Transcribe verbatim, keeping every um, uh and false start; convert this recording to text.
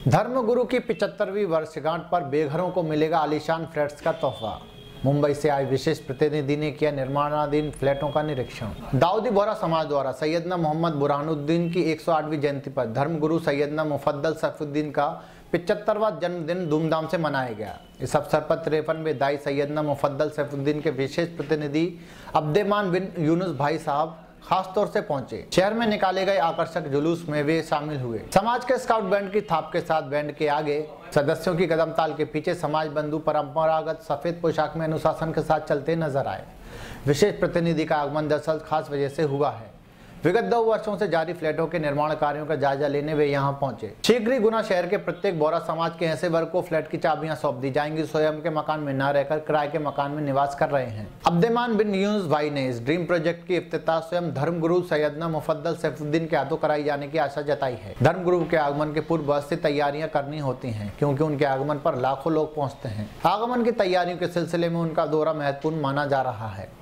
धर्मगुरु की पिचहत्तरवीं वर्षगांठ पर बेघरों को मिलेगा आलीशान फ्लैट्स का तोहफा। मुंबई से आए विशेष प्रतिनिधि ने किया निर्माणाधीन फ्लैटों का निरीक्षण। दाऊदी बोहरा समाज द्वारा सैयदना मोहम्मद बुरहानुद्दीन की एक सौ आठवीं जयंती पर धर्मगुरु सैयदना मुफद्दल सैफुद्दीन का पिचहत्तरवां जन्मदिन धूमधाम से मनाया गया। इस अवसर पर तिरपनवें दाई सैयदना मुफद्दल सैफुद्दीन के विशेष प्रतिनिधि अब्देमान बिन यूनुस भाई साहब खासतौर से पहुंचे। शहर में निकाले गए आकर्षक जुलूस में वे शामिल हुए। समाज के स्काउट बैंड की थाप के साथ बैंड के आगे सदस्यों की कदम ताल के पीछे समाज बंधु परंपरागत सफेद पोशाक में अनुशासन के साथ चलते नजर आए। विशेष प्रतिनिधि का आगमन दरअसल खास वजह से हुआ है। विगत दो वर्षों से जारी फ्लैटों के निर्माण कार्यों का जायजा लेने वे यहां पहुंचे। शीघ्र ही गुना शहर के प्रत्येक बोहरा समाज के ऐसे वर्ग को फ्लैट की चाबियां सौंप दी जाएंगी, स्वयं के मकान में न रहकर किराए के मकान में निवास कर रहे हैं। अब्देमान बिन यूनुस भाई ने इस ड्रीम प्रोजेक्ट की इफ्तिताह स्वयं धर्मगुरु सैयदना मुफद्दल सैफुद्दीन के हाथों कराई जाने की आशा जताई है। धर्मगुरु के आगमन के पूर्व बहुत सी तैयारियां करनी होती हैं, क्योंकि उनके आगमन पर लाखों लोग पहुंचते हैं। आगमन की तैयारियों के सिलसिले में उनका दौरा महत्वपूर्ण माना जा रहा है।